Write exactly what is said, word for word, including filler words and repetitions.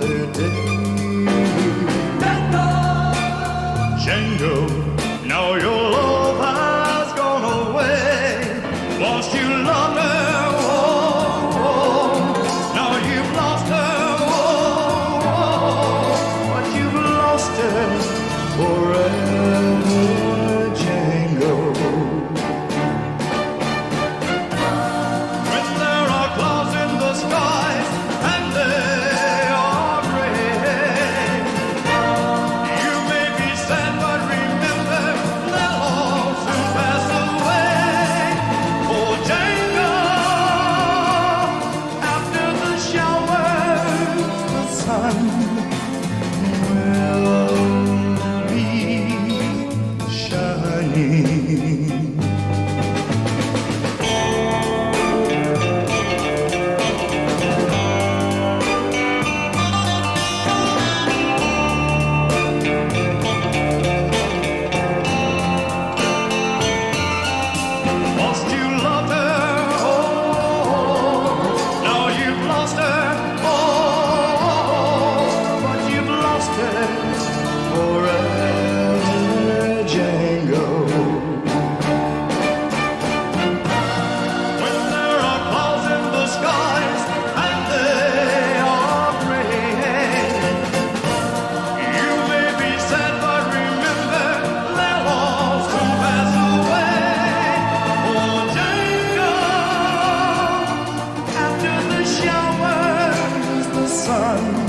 another day. Django, now your love has gone away. Once you loved her, oh, oh, now you've lost her, oh, oh, but you've lost her forever, Django. When there are clouds in the skies and they are gray, you may be sad, but remember they'll all soon pass away. Oh, Django, after the showers, the sun will be shining. Once you loved her, oh, now you've lost her, oh, but you've lost her forever, Django. When there are clouds in the skies and they are gray, you may be sad, but remember they'll all soon pass away. Oh, Django, after the showers, the sun